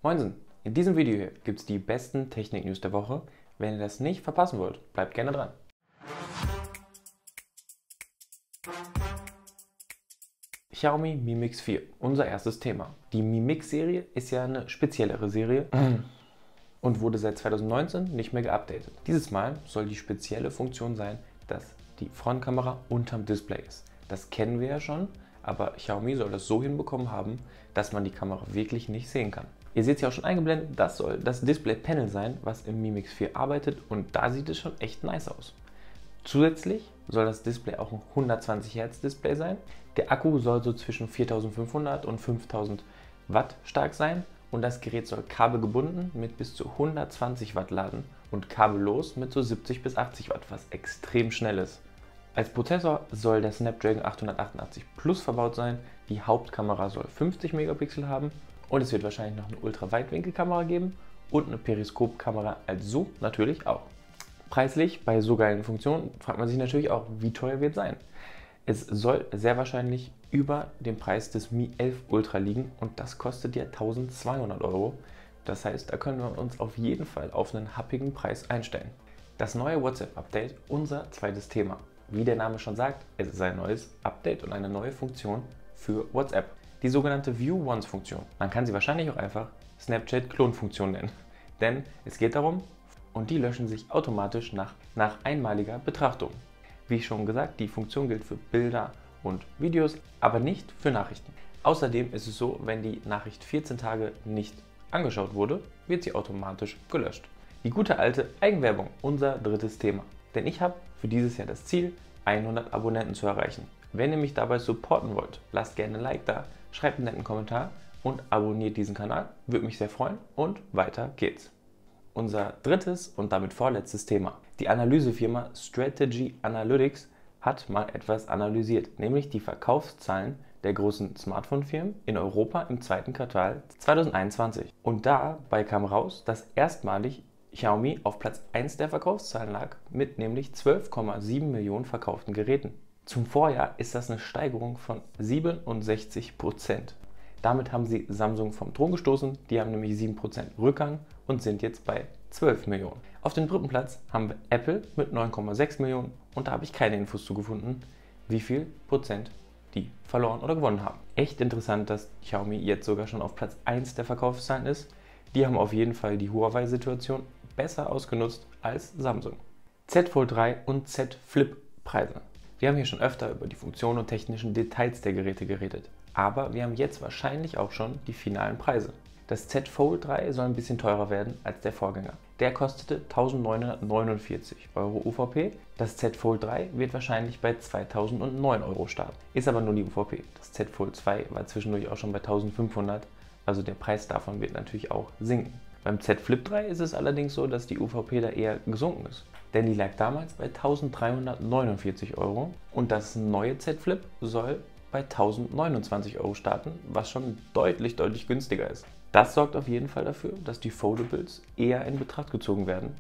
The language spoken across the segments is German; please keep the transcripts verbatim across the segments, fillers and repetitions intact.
Moinsen! In diesem Video hier gibt es die besten Technik-News der Woche. Wenn ihr das nicht verpassen wollt, bleibt gerne dran. Xiaomi Mi Mix vier, unser erstes Thema. Die Mi Mix-Serie ist ja eine speziellere Serie und wurde seit zweitausendneunzehn nicht mehr geupdatet. Dieses Mal soll die spezielle Funktion sein, dass die Frontkamera unterm Display ist. Das kennen wir ja schon, aber Xiaomi soll das so hinbekommen haben, dass man die Kamera wirklich nicht sehen kann. Ihr seht es ja auch schon eingeblendet, das soll das Display-Panel sein, was im Mi Mix vier arbeitet, und da sieht es schon echt nice aus. Zusätzlich soll das Display auch ein hundertzwanzig Hertz Display sein. Der Akku soll so zwischen viertausendfünfhundert und fünftausend Watt stark sein und das Gerät soll kabelgebunden mit bis zu hundertzwanzig Watt laden und kabellos mit so siebzig bis achtzig Watt, was extrem schnell ist. Als Prozessor soll der Snapdragon achthundertachtundachtzig Plus verbaut sein. Die Hauptkamera soll fünfzig Megapixel haben und es wird wahrscheinlich noch eine Ultraweitwinkelkamera geben und eine Periskopkamera als Zoom natürlich auch. Preislich bei so geilen Funktionen fragt man sich natürlich auch, wie teuer wird es sein. Es soll sehr wahrscheinlich über dem Preis des Mi elf Ultra liegen und das kostet ja eintausendzweihundert Euro. Das heißt, da können wir uns auf jeden Fall auf einen happigen Preis einstellen. Das neue WhatsApp-Update, unser zweites Thema. Wie der Name schon sagt, es ist ein neues Update und eine neue Funktion für WhatsApp. Die sogenannte View Once Funktion. Man kann sie wahrscheinlich auch einfach Snapchat-Klon-Funktion nennen. Denn es geht darum, und die löschen sich automatisch nach, nach einmaliger Betrachtung. Wie schon gesagt, die Funktion gilt für Bilder und Videos, aber nicht für Nachrichten. Außerdem ist es so, wenn die Nachricht vierzehn Tage nicht angeschaut wurde, wird sie automatisch gelöscht. Die gute alte Eigenwerbung, unser drittes Thema. Denn ich habe für dieses Jahr das Ziel, hundert Abonnenten zu erreichen. Wenn ihr mich dabei supporten wollt, lasst gerne ein Like da, schreibt einen netten Kommentar und abonniert diesen Kanal, würde mich sehr freuen, und weiter geht's. Unser drittes und damit vorletztes Thema. Die Analysefirma Strategy Analytics hat mal etwas analysiert, nämlich die Verkaufszahlen der großen Smartphone-Firmen in Europa im zweiten Quartal zweitausendeinundzwanzig. Und dabei kam raus, dass erstmalig Xiaomi auf Platz eins der Verkaufszahlen lag, mit nämlich zwölf Komma sieben Millionen verkauften Geräten. Zum Vorjahr ist das eine Steigerung von siebenundsechzig Prozent. Damit haben sie Samsung vom Thron gestoßen, die haben nämlich sieben Prozent Rückgang und sind jetzt bei zwölf Millionen. Auf dem dritten Platz haben wir Apple mit neun Komma sechs Millionen und da habe ich keine Infos zu gefunden, wie viel Prozent die verloren oder gewonnen haben. Echt interessant, dass Xiaomi jetzt sogar schon auf Platz eins der Verkaufszahlen ist. Die haben auf jeden Fall die Huawei-Situation besser ausgenutzt als Samsung. Z Fold drei und Z Flip Preise. Wir haben hier schon öfter über die Funktionen und technischen Details der Geräte geredet. Aber wir haben jetzt wahrscheinlich auch schon die finalen Preise. Das Z Fold drei soll ein bisschen teurer werden als der Vorgänger. Der kostete eintausendneunhundertneunundvierzig Euro U V P. Das Z Fold drei wird wahrscheinlich bei zweitausendneun Euro starten. Ist aber nur die U V P. Das Z Fold zwei war zwischendurch auch schon bei eintausendfünfhundert. Also der Preis davon wird natürlich auch sinken. Beim Z Flip drei ist es allerdings so, dass die U V P da eher gesunken ist. Denn die lag damals bei eintausenddreihundertneunundvierzig Euro und das neue Z Flip soll bei eintausendneunundzwanzig Euro starten, was schon deutlich, deutlich günstiger ist. Das sorgt auf jeden Fall dafür, dass die Foldables eher in Betracht gezogen werden.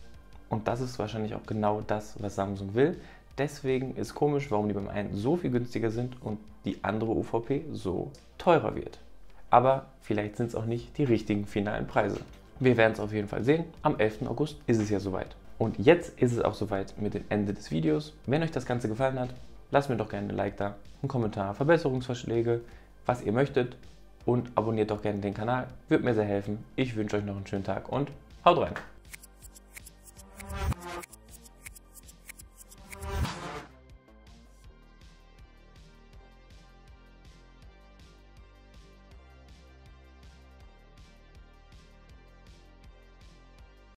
Und das ist wahrscheinlich auch genau das, was Samsung will. Deswegen ist komisch, warum die beim einen so viel günstiger sind und die andere U V P so teurer wird. Aber vielleicht sind es auch nicht die richtigen finalen Preise. Wir werden es auf jeden Fall sehen. Am elften August ist es ja soweit. Und jetzt ist es auch soweit mit dem Ende des Videos. Wenn euch das Ganze gefallen hat, lasst mir doch gerne ein Like da, einen Kommentar, Verbesserungsvorschläge, was ihr möchtet, und abonniert doch gerne den Kanal. Würde mir sehr helfen. Ich wünsche euch noch einen schönen Tag und haut rein!